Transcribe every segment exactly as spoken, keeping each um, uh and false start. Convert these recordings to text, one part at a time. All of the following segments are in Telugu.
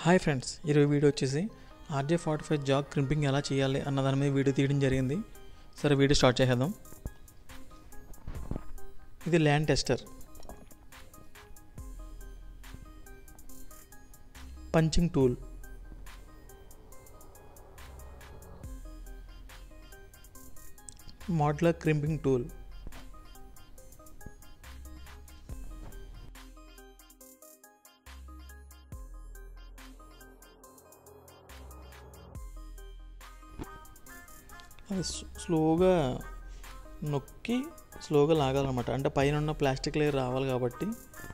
హాయ్ ఫ్రెండ్స్, ఈరోజు వీడియో వచ్చేసి RJ forty five jack crimping ఎలా చేయాలి అన్న దాని మీద వీడియో తీయడం జరిగింది. సరే వీడియో స్టార్ట్ చేద్దాం. ఇది LAN tester, punching tool, modular crimping tool, అది స్లోగా నొక్కి స్లోగా లాగాలన్నమాట. అంటే పైన ఉన్న ప్లాస్టిక్ లేయర్ రావాలి కాబట్టి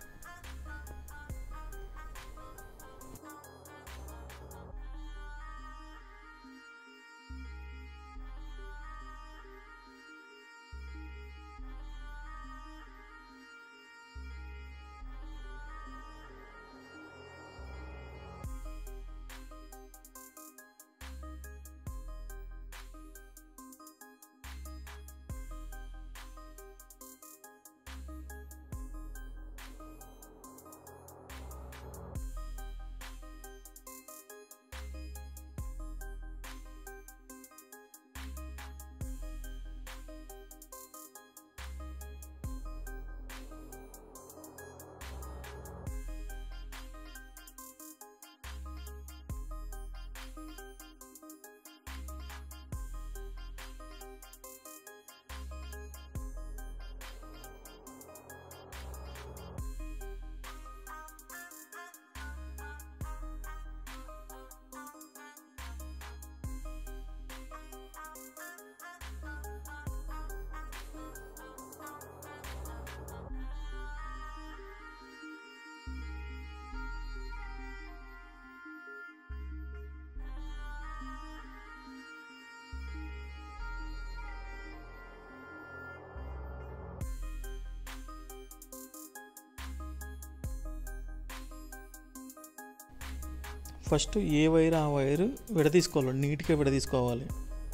ఫస్ట్ ఏ వైర్ ఆ వైర్ విడదీసుకోవాలి, నీట్గా విడదీసుకోవాలి.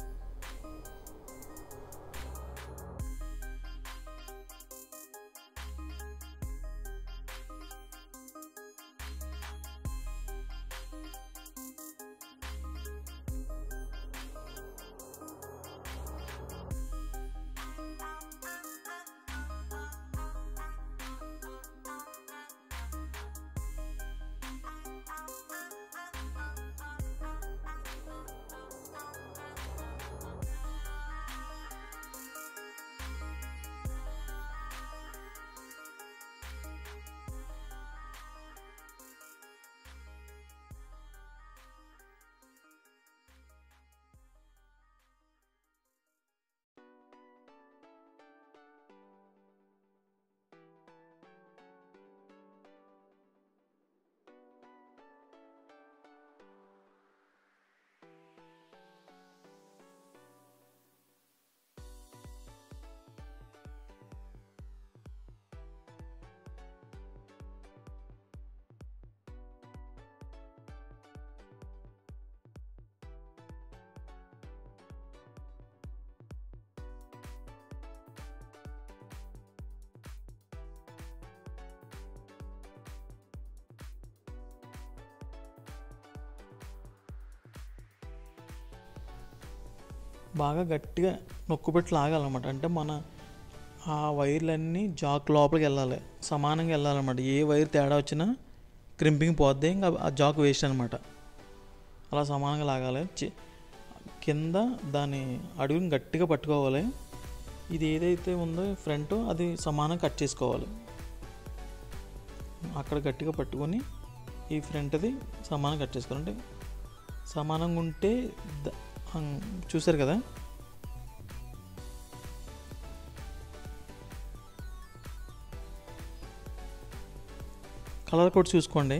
బాగా గట్టిగా నొక్కుపెట్టి లాగాలన్నమాట. అంటే మన ఆ వైర్లన్నీ జాక్ లోపలికి వెళ్ళాలి, సమానంగా వెళ్ళాలన్నమాట. ఏ వైర్ తేడా వచ్చినా క్రింపింగ్ పోద్ది, ఇంకా ఆ జాక్ వేస్ట్ అనమాట. అలా సమానంగా లాగాలి. కింద దాని అడుగుని గట్టిగా పట్టుకోవాలి. ఇది ఏదైతే ఉందో ఫ్రంట్ అది సమానంగా కట్ చేసుకోవాలి. అక్కడ గట్టిగా పట్టుకొని ఈ ఫ్రంట్ది సమానంగా కట్ చేసుకోవాలి. అంటే సమానంగా ఉంటే చూసారు కదా, కలర్ కోడ్ చూసుకోండి.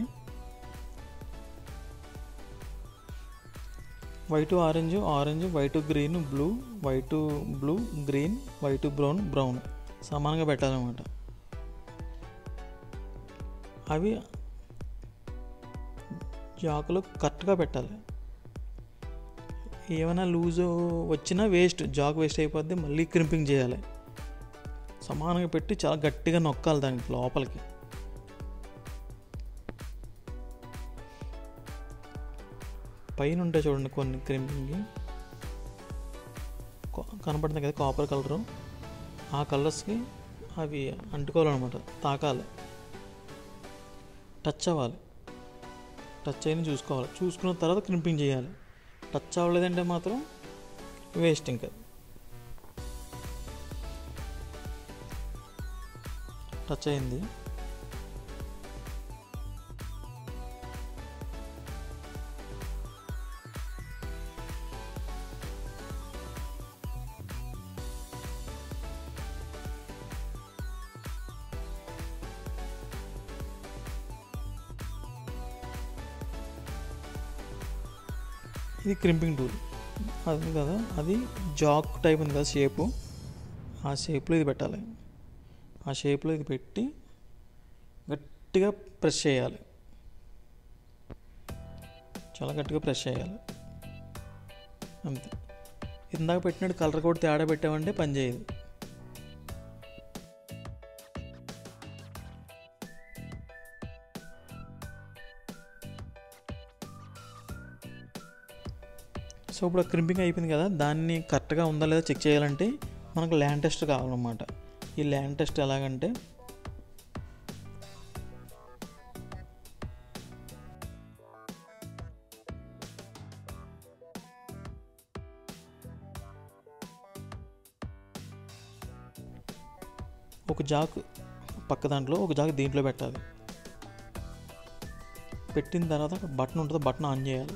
White orange, orange white green, blue white blue green, white brown brown సమానంగా పెట్టాలన్నమాట. అవి జాకులు కరెక్ట్గా పెట్టాలి. ఏమైనా లూజు వచ్చినా వేస్ట్, జాక్ వేస్ట్ అయిపోద్ది. మళ్ళీ క్రింపింగ్ చేయాలి. సమానంగా పెట్టి చాలా గట్టిగా నొక్కాలి దానికి లోపలికి. పైన ఉంటాయి చూడండి కొన్ని క్రింపింగ్ కనపడుతుంది కదా కాపర్ కలరు, ఆ కలర్స్కి అవి అంటుకోవాలన్నమాట, తాకాలి, టచ్ అవ్వాలి. టచ్ అయిన చూసుకోవాలి, చూసుకున్న తర్వాత క్రింపింగ్ చేయాలి. టచ్ అవ్వలేదంటే మాత్రం వేస్ట్. ఇంకా టచ్ అయింది. ఇది క్రింపింగ్ టూల్ అది కదా, అది జాక్ టైప్ ఉంది కదా షేపు, ఆ షేప్లో ఇది పెట్టాలి. ఆ షేప్లో ఇది పెట్టి గట్టిగా ప్రెస్ చేయాలి, చాలా గట్టిగా ప్రెస్ చేయాలి అంతే. ఇందాక పెట్టినట్టు కలర్ కూడా తేడా పెట్టామంటే పని చేయదు. సో ఇప్పుడు క్రింపింగ్ అయిపోయింది కదా, దాన్ని కరెక్ట్గా ఉందా లేదా చెక్ చేయాలంటే మనకు ల్యాండ్ టెస్ట్ కావాలన్నమాట. ఈ ల్యాండ్ టెస్ట్ ఎలాగంటే ఒక జాక్ పక్క దాంట్లో ఒక జాక్ దీంట్లో పెట్టాలి. పెట్టిన తర్వాత బటన్ ఉంటుంది, బటన్ ఆన్ చేయాలి.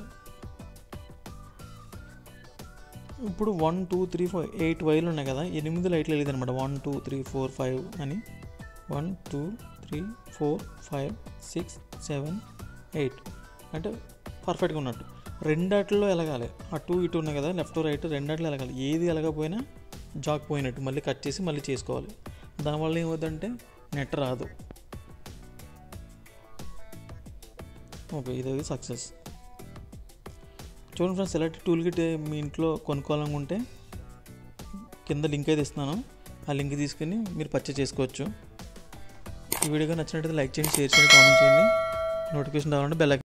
ఇప్పుడు one two three four eight వైర్లు ఉన్నాయి కదా, ఎనిమిది లైట్లు వెళ్ళేది అనమాట. One two three four five అని, one two three four five six seven eight అంటే పర్ఫెక్ట్గా ఉన్నట్టు. రెండాటిలో ఎలగాలి, అటు ఇటు ఉన్నాయి కదా లెఫ్ట్ రైట్, రెండాటిలో ఎలగాలి. ఏది ఎలగపోయినా జాక్ పోయినట్టు మళ్ళీ కట్ చేసి మళ్ళీ చేసుకోవాలి. దానివల్ల ఏమవుతుందంటే నెట్ రాదు. ఓకే, ఇది సక్సెస్. చూడండి ఫ్రెండ్స్, ఎలాంటి టూల్ కిట్ మీ ఇంట్లో కొనుక్కోవాలనుకుంటే కింద లింక్ అయితే ఇస్తున్నాను, ఆ లింక్ తీసుకుని మీరు పర్చేస్ చేసుకోవచ్చు. ఈ వీడియోగా నచ్చినట్లయితే లైక్ చేయండి, షేర్ చేయండి, కామెంట్ చేయండి. నోటిఫికేషన్ రావాలంటే బెల్